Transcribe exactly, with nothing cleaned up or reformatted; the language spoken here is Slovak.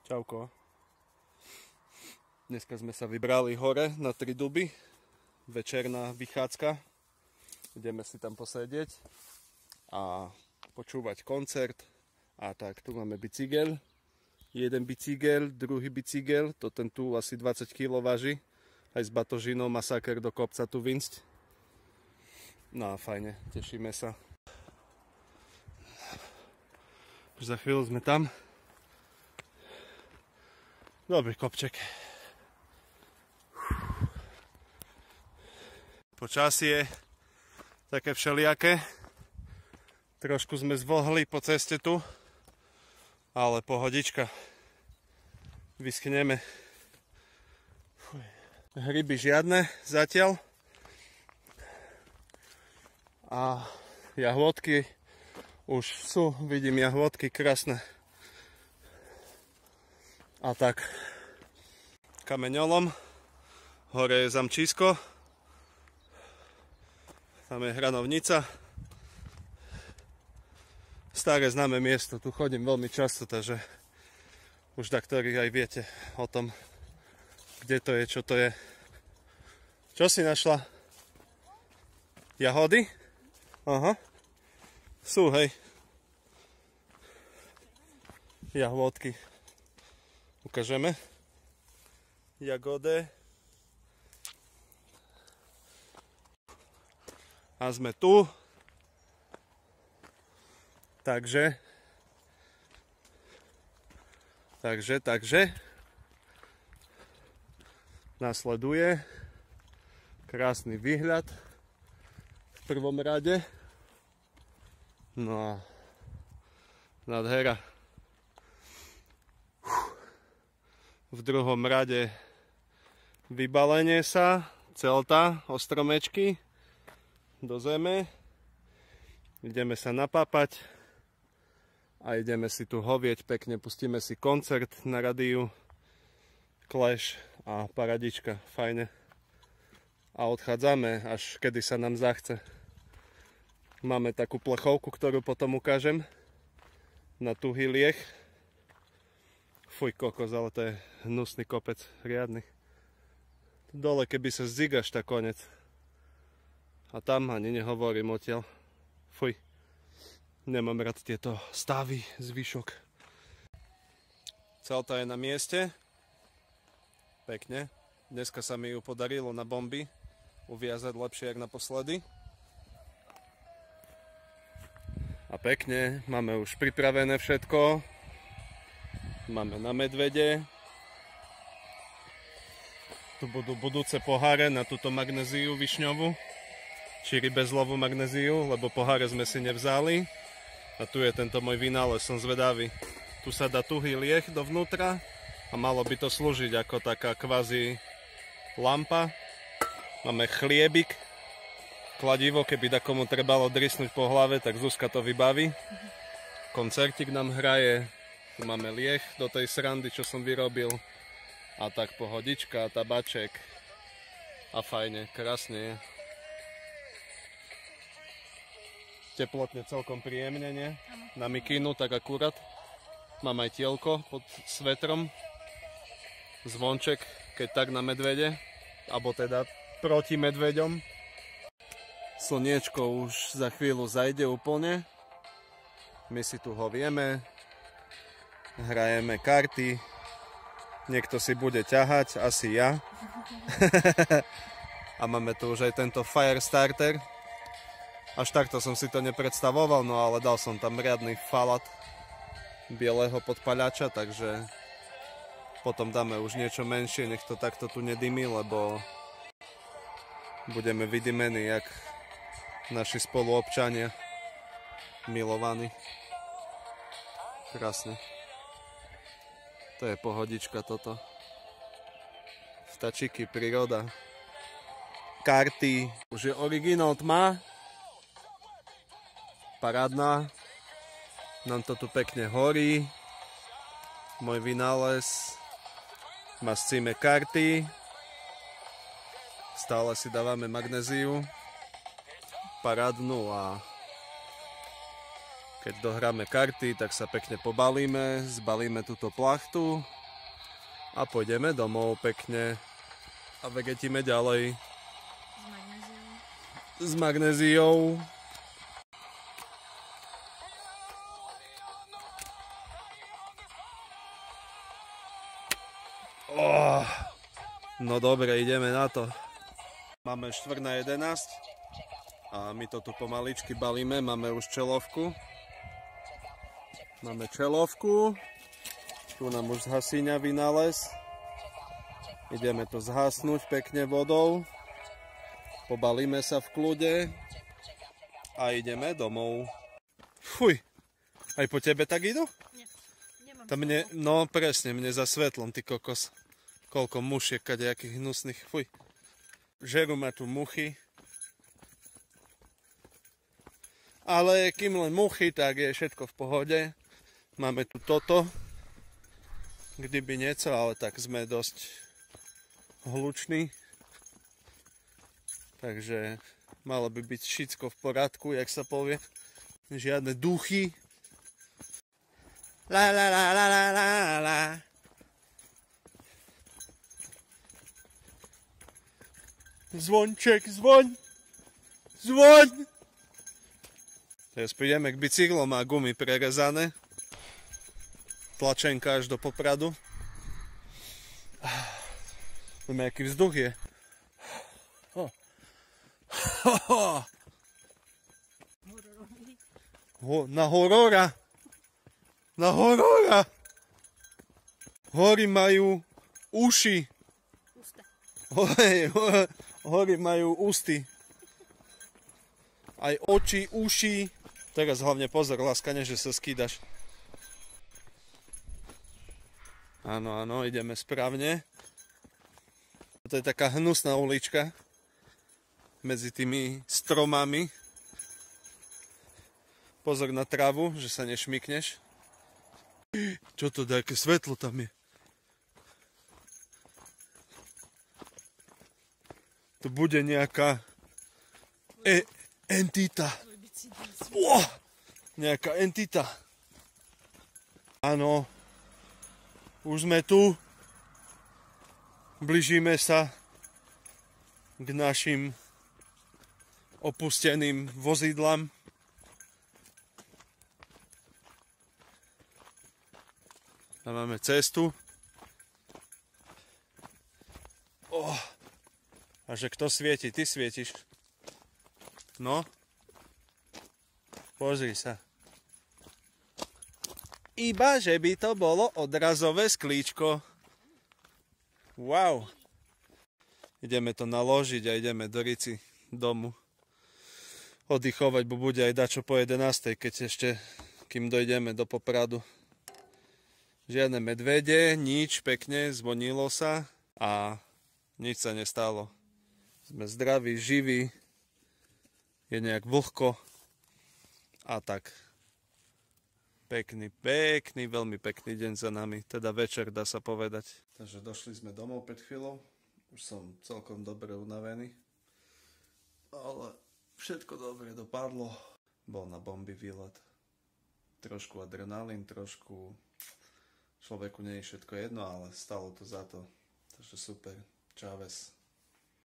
Čauko. Dneska sme sa vybrali hore na Tri duby. Večerná vychádzka. Ideme si tam posedieť a počúvať koncert. A tak, tu máme bicykel. Jeden bicykel, druhý bicykel. To ten tu asi dvadsať kilogramov váži. Aj s batožinou masaker do kopca tu vinsť. No a fajne, tešíme sa. Už za chvíľu sme tam. Dobrý kopček. Počasie také všelijaké. Trošku sme zvlhli po ceste tu, ale pohodička. Vyschneme. Hryby žiadne zatiaľ. A jahôdky už sú, vidím jahôdky krásne. A tak, kameňolom, hore je zamčísko, tam je hranovnica, staré známe miesto, tu chodím veľmi často, takže už taktorí aj viete o tom, kde to je, čo to je. Čo si našla? Jahody? Aha, sú, hej, jahôdky. Ukážeme. Jagode. A sme tu. Takže. Takže, takže. Nasleduje krásny výhľad v prvom rade. No a nádhera. V druhom rade vybalenie sa, celta, ostromečky do zeme. Ideme sa napápať a ideme si tu hovieť pekne. Pustíme si koncert na rádiu, Clash a paradička, fajne. A odchádzame, až kedy sa nám zachce. Máme takú plechovku, ktorú potom ukážem na tuhý lieh. Fuj kokos, ale to je hnusný kopec, riadny. Dole, keby sa zdzigaš, tak konec. A tam ani nehovorím odtiaľ. Fuj. Nemám rád tieto stavy, zvyšok. Celta je na mieste. Pekne. Dneska sa mi ju podarilo na bomby uviazať lepšie, jak naposledy. A pekne, máme už pripravené všetko. Máme na medvede. Tu budú budúce poháre na túto magnéziu višňovú. Či rybezlovú magnéziu, lebo poháre sme si nevzali. A tu je tento môj vynález, som zvedavý. Tu sa dá tuhý lieh dovnútra a malo by to slúžiť ako taká kvázi lampa. Máme chliebik, kladivo, keby takomu trebalo drisnúť po hlave, tak Zuzka to vybaví. Koncertík nám hraje. Tu máme lieh do tej srandy, čo som vyrobil. A tak pohodička, tabaček. A fajne, krásne je. Teplotne celkom príjemne, nie? Na mikínu tak akurát. Mám aj tielko pod svetrom. Zvonček, keď tak na medvede. Abo teda proti medveďom. Slniečko už za chvíľu zajde úplne. My si tu ho vieme. Hrajeme karty. Niekto si bude ťahať, asi ja. A máme tu už aj tento fire starter. Až takto som si to nepredstavoval, no ale dal som tam riadny falat bieleho podpaľača, takže potom dáme už niečo menšie, nech to takto tu nedymí, lebo budeme vydymení jak naši spoluobčania, milovaní. Krásne. To je pohodička toto. Vtačiky, príroda. Karty. Už je originál tma. Parádna. Nám to tu pekne horí. Môj vynález. Mascíme karty. Stále si dávame magnéziu. Parádnu a Keď dohráme karty, tak sa pekne pobalíme, zbalíme túto plachtu a pôjdeme domov pekne a vegetíme ďalej. S magnéziou. S magnéziou. Oh, no dobre, ideme na to. Máme štvrť na jedenásť a my to tu pomaličky balíme, máme už čelovku. Máme čelovku, tu nám už zhasíňa vynález. Ideme to zhasnúť pekne vodou, pobalíme sa v kľude a ideme domov. Fuj, aj po tebe tak idú? Nie, nemám Tam mne, no presne, mne za svetlom, ty kokos. Koľko mušiek, kadejakých hnusných, fuj. Žerú ma tu muchy. Ale kým len muchy, tak je všetko v pohode. Máme tu toto. Kdyby nieco, ale tak sme dosť hluční. Takže malo by byť všetko v poradku, jak sa povie. Žiadne duchy. La la la la la la la. Zvonček, zvoň! Zvoň! Teraz prídeme k bicyklom, má gumy prerezané. Tlačenka až do Popradu. Vieme, aký vzduch je. Ho, na horora. Na horora. Hory majú uši. Ústa. Hej, hory majú ústy. Aj oči, uši. Teraz hlavne pozor, láskane, že sa skýdaš. Áno, áno, ideme správne. To je taká hnusná ulička medzi tými stromami. Pozor na travu, že sa nešmykneš. Čo to dá, aké svetlo tam je? To bude nejaká e entita. Oh, nejaká entita. Áno. Už sme tu. Blížime sa k našim opusteným vozidlám. Tam máme cestu. Oh. A že kto svieti? Ty svietiš. No. Pozri sa. Iba, že by to bolo odrazové sklíčko. Wow. Ideme to naložiť a ideme do Rici domu oddychovať, bo bude aj dačo po jedenástej, keď ešte, kým dojdeme do Popradu. Žiadne medvede, nič, pekne, zvonilo sa a nič sa nestalo. Sme zdraví, živí, je nejak vlhko a tak. Pekný, pekný, veľmi pekný deň za nami, teda večer dá sa povedať. Takže došli sme domov pred chvíľou, už som celkom dobre unavený, ale všetko dobre dopadlo. Bol na bomby výlet, trošku adrenalín, trošku človeku nie je všetko jedno, ale stalo to za to, takže super, čaves.